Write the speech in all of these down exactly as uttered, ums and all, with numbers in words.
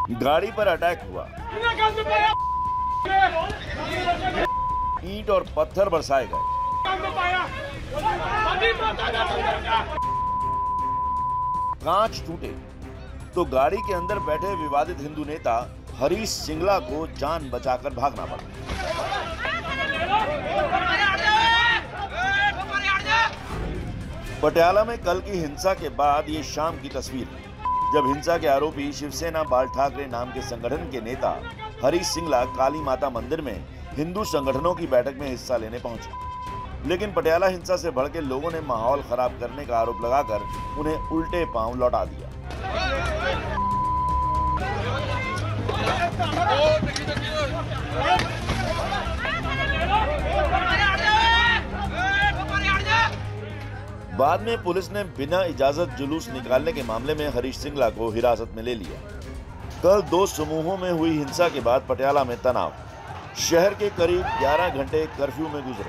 गाड़ी पर अटैक हुआ, ईंट और पत्थर बरसाए गए। कांच टूटे तो गाड़ी के अंदर बैठे विवादित हिंदू नेता हरीश सिंगला को जान बचाकर भागना पड़ा। पटियाला में कल की हिंसा के बाद ये शाम की तस्वीर है, जब हिंसा के आरोपी शिवसेना बाल ठाकरे नाम के संगठन के नेता हरीश सिंगला काली माता मंदिर में हिंदू संगठनों की बैठक में हिस्सा लेने पहुंचे। लेकिन पटियाला हिंसा से भड़के लोगों ने माहौल खराब करने का आरोप लगाकर उन्हें उल्टे पांव लौटा दिया। बाद में पुलिस ने बिना इजाजत जुलूस निकालने के मामले में हरीश सिंगला को हिरासत में ले लिया। कल दो समूहों में हुई हिंसा के बाद पटियाला में तनाव, शहर के करीब ग्यारह घंटे कर्फ्यू में गुजरे।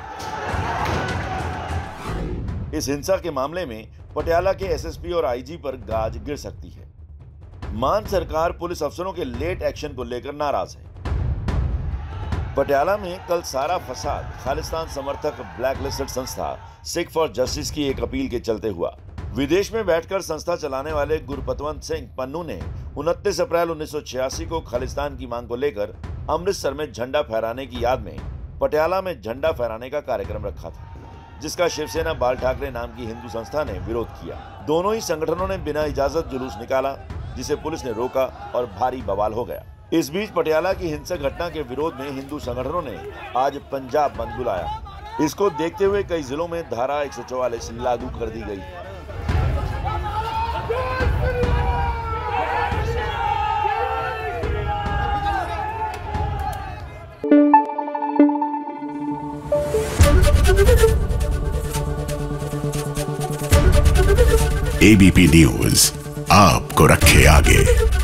इस हिंसा के मामले में पटियाला के एसएसपी और आईजी पर गाज गिर सकती है। मान सरकार पुलिस अफसरों के लेट एक्शन को लेकर नाराज है। पटियाला में कल सारा फसाद खालिस्तान समर्थक ब्लैकलिस्टेड संस्था सिख फॉर जस्टिस की एक अपील के चलते हुआ। विदेश में बैठकर संस्था चलाने वाले गुरपतवंत सिंह पन्नू ने उनतीस अप्रैल उन्नीस सौ छियासी को खालिस्तान की मांग को लेकर अमृतसर में झंडा फहराने की याद में पटियाला में झंडा फहराने का कार्यक्रम रखा था, जिसका शिवसेना बाल ठाकरे नाम की हिंदू संस्था ने विरोध किया। दोनों ही संगठनों ने बिना इजाजत जुलूस निकाला, जिसे पुलिस ने रोका और भारी बवाल हो गया। इस बीच पटियाला की हिंसक घटना के विरोध में हिंदू संगठनों ने आज पंजाब बंद बुलाया। इसको देखते हुए कई जिलों में धारा एक सौ चौवालीस लागू कर दी गई। एबीपी न्यूज आपको रखे आगे।